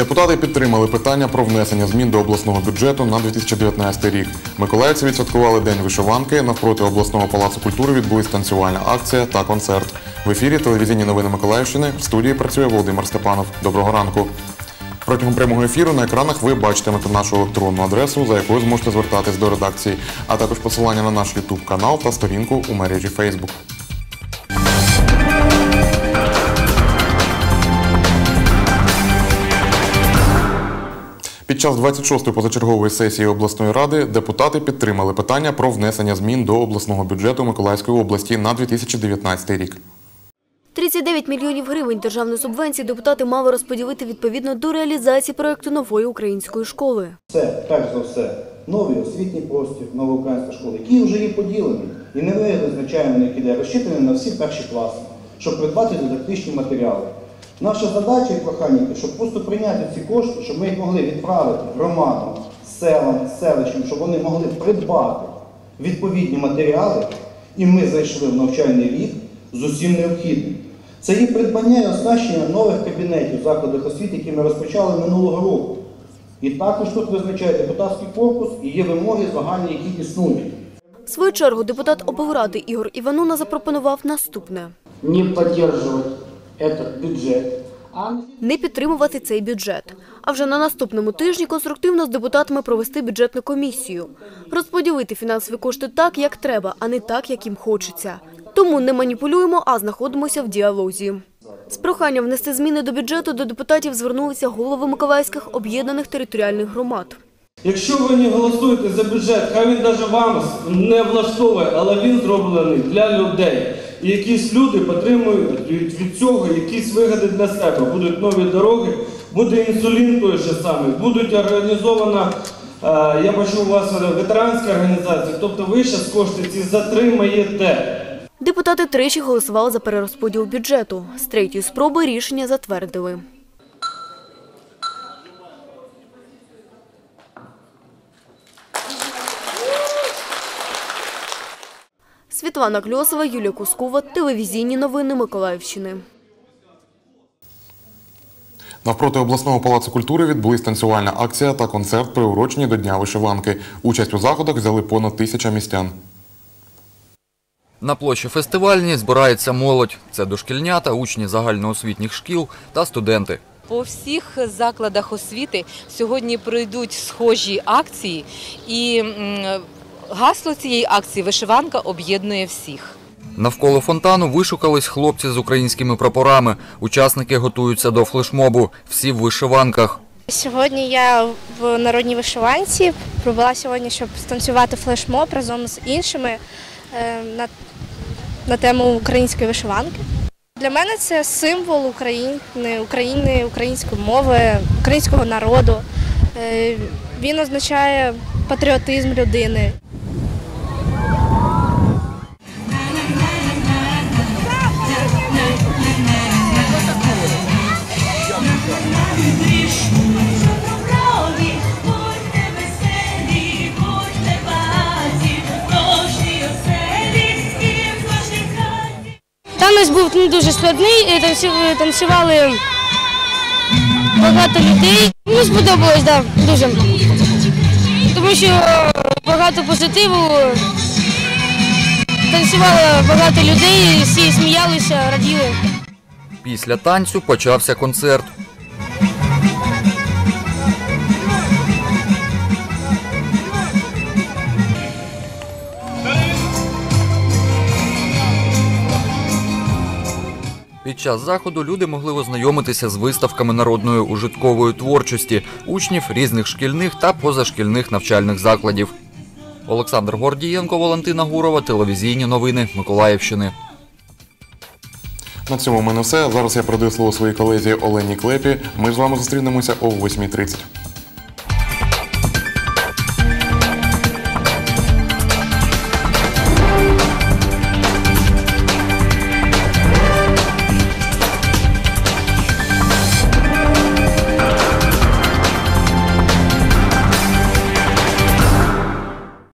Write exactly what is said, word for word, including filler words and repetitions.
Депутати підтримали питання про внесення змін до обласного бюджету на дві тисячі дев'ятнадцятий рік. Миколаївці відсвяткували День вишиванки, навпроти обласного палацу культури відбулась танцювальна акція та концерт. В ефірі телевізійні новини Миколаївщини, в студії працює Володимир Степанов. Доброго ранку. Протягом прямого ефіру на екранах ви бачитимете нашу електронну адресу, за якою зможете звертатись до редакції, а також посилання на наш ютуб-канал та сторінку у мережі Фейсбук. Під час двадцять шостої позачергової сесії обласної ради депутати підтримали питання про внесення змін до обласного бюджету Миколаївської області на дві тисячі дев'ятнадцятий рік. тридцять дев'ять мільйонів гривень державної субвенції депутати мали розподілити відповідно до реалізації проєкту нової української школи. Це, перш за все, новий освітній простір, нова українська школа, який вже є поділений. І не ви визначаємо, який йде розчитаний на всі перші класи, щоб придбати дидактичні матеріали. Наша задача і прохання, щоб просто прийняти ці кошти, щоб ми їх могли відправити громадам, селам, селищам, щоб вони могли придбати відповідні матеріали, і ми зайшли в навчальний рік з усім необхідним. Це є придбання і оснащення нових кабінетів в закладах освіти, які ми розпочали минулого року. І також тут визначає депутатський корпус і є вимоги загальні, які існують. В свою чергу депутат облради Ігор Івануна запропонував наступне. Не підтримувати цей бюджет. Не підтримувати цей бюджет. А вже на наступному тижні конструктивно з депутатами провести бюджетну комісію. Розподілити фінансові кошти так, як треба, а не так, як їм хочеться. Тому не маніпулюємо, а знаходимося в діалозі. З проханням внести зміни до бюджету до депутатів звернулися голови Миколаївських об'єднаних територіальних громад. Якщо ви не голосуєте за бюджет, хай він навіть вам не влаштовує, але він зроблений для людей. І якісь люди отримують від цього якісь вигоди для себе. Будуть нові дороги, буде інсулін той же самий, будуть організована, я бачу у вас ветеранська організація, тобто ви зараз кошти ці затримаєте. Депутати тричі голосували за перерозподіл бюджету. З третьої спроби рішення затвердили. Світлана Кльосова, Юлія Кускова, телевізійні новини Миколаївщини. Навпроти обласного палацу культури відбулись танцювальна акція та концерт, приурочені до Дня вишиванки. Участь у заходах взяли понад тисяча містян. На площі фестивальній збирається молодь. Це дошкільнята, учні загальноосвітніх шкіл та студенти. По всіх закладах освіти сьогодні пройдуть схожі акції, і гасло цієї акції «Вишиванка об'єднує всіх». Навколо фонтану вишукались хлопці з українськими прапорами. Учасники готуються до флешмобу. Всі в вишиванках. Сьогодні я в народній вишиванці. Прибула сьогодні, щоб станцювати флешмоб разом з іншими на, на тему української вишиванки. Для мене це символ України, України, української мови, українського народу. Він означає патріотизм людини. Танець був не дуже складний, танцювали багато людей. Мені сподобалось, так, дуже. Тому що багато позитиву, танцювало багато людей, всі сміялися, раділи. Після танцю почався концерт. Під час заходу люди могли ознайомитися з виставками народної ужиткової творчості учнів різних шкільних та позашкільних навчальних закладів. Олександр Гордієнко, Валентина Гурова, телевізійні новини Миколаївщини. На цьому в мене все. Зараз я передаю слово своїй колезі Олені Клепі. Ми з вами зустрінемося о восьмій тридцять.